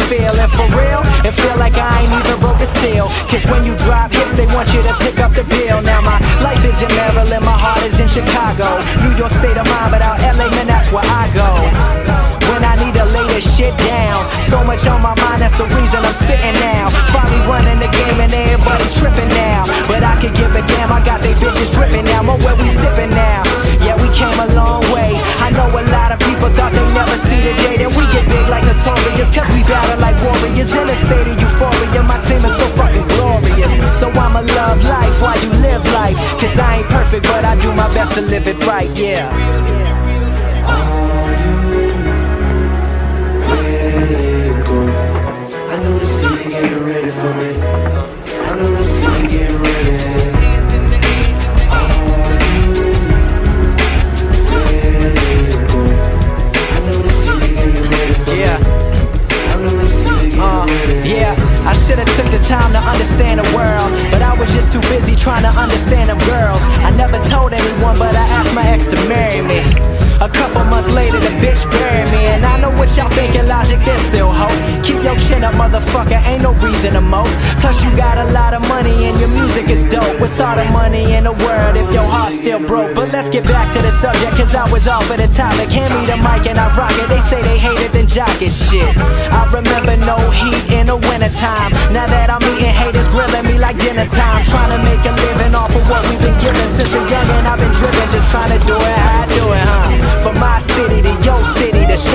feel. And for real, it feel like I ain't even broke a seal. Cause when you drop hits, they want you to pick up the bill. Now my life is in Maryland, my heart is in Chicago. New York state of mind, but out LA, man, that's where I go when I need to lay this shit down. So much on my mind, that's the reason I'm spitting now. Finally running the game and everybody tripping now. But I could give a damn, I got they bitches dripping now. More where we sipping now. Yeah, we came a long way. I know a lot of people thought they never see the day that we get big like Notorious. Cause we battle like warriors in a state of euphoria. My team is so fucking glorious. So I'ma love life while you live life. Cause I ain't perfect, but I do my best to live it right, yeah. I know the city getting ready for me. I know the city getting ready. Are you ready to go? I know the city getting ready for me. I know the city getting ready. Yeah, I should've took the time to understand the world, but I was just too busy trying to understand them girls. I never told anyone, but I asked my ex to marry me. A couple months later, the bitch buried me. And I know what y'all thinking, logic, there's still hope. Keep your chin up, motherfucker, ain't no reason to mope. Plus you got a lot of money and your music is dope. What's all the money in the world if your heart's still broke? But let's get back to the subject, cause I was off of the topic. Hand me the mic and I rock it. They say they hate it, then jock it, shit. I remember no heat in the wintertime. Now that I'm eating, haters grilling me like dinner time. Trying to make a living off of what we've been given. Since a youngin' I've been driven, just trying to do it how I do it, huh? From my city to your city, the